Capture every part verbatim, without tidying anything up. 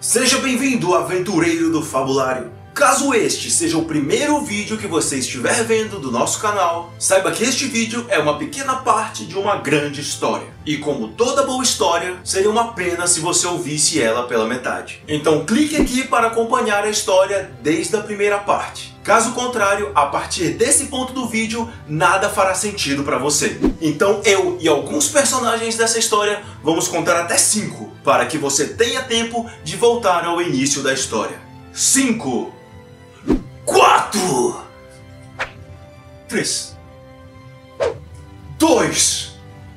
Seja bem-vindo, aventureiro do Fabulário! Caso este seja o primeiro vídeo que você estiver vendo do nosso canal, saiba que este vídeo é uma pequena parte de uma grande história. E como toda boa história, seria uma pena se você ouvisse ela pela metade. Então clique aqui para acompanhar a história desde a primeira parte. Caso contrário, a partir desse ponto do vídeo, nada fará sentido para você. Então eu e alguns personagens dessa história vamos contar até cinco, para que você tenha tempo de voltar ao início da história. cinco, quatro, três, dois,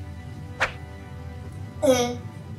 um.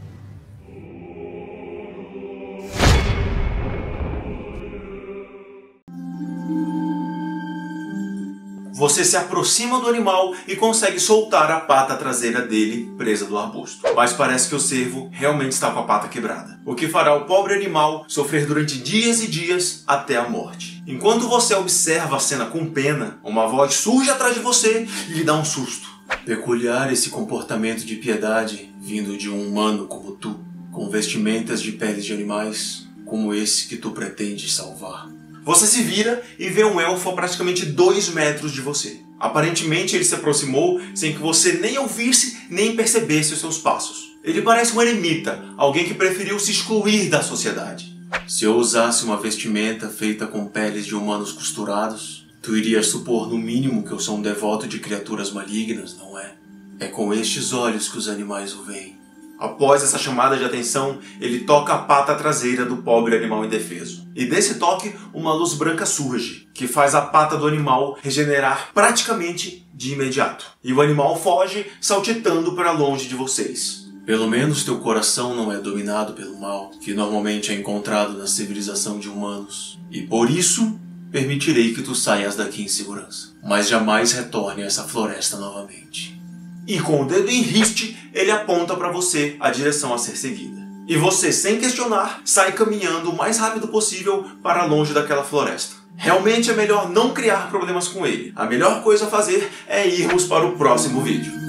Você se aproxima do animal e consegue soltar a pata traseira dele presa do arbusto. Mas parece que o cervo realmente está com a pata quebrada, o que fará o pobre animal sofrer durante dias e dias até a morte. Enquanto você observa a cena com pena, uma voz surge atrás de você e lhe dá um susto. Peculiar esse comportamento de piedade vindo de um humano como tu, com vestimentas de peles de animais como esse que tu pretendes salvar. Você se vira e vê um elfo a praticamente dois metros de você. Aparentemente ele se aproximou sem que você nem ouvisse nem percebesse os seus passos. Ele parece um eremita, alguém que preferiu se excluir da sociedade. Se eu usasse uma vestimenta feita com peles de humanos costurados, tu irias supor no mínimo que eu sou um devoto de criaturas malignas, não é? É com estes olhos que os animais o veem. Após essa chamada de atenção, ele toca a pata traseira do pobre animal indefeso. E desse toque, uma luz branca surge, que faz a pata do animal regenerar praticamente de imediato. E o animal foge, saltitando para longe de vocês. Pelo menos teu coração não é dominado pelo mal, que normalmente é encontrado na civilização de humanos. E por isso, permitirei que tu saias daqui em segurança. Mas jamais retorne a essa floresta novamente. E com o dedo em riste, ele aponta para você a direção a ser seguida. E você, sem questionar, sai caminhando o mais rápido possível para longe daquela floresta. Realmente é melhor não criar problemas com ele. A melhor coisa a fazer é irmos para o próximo vídeo.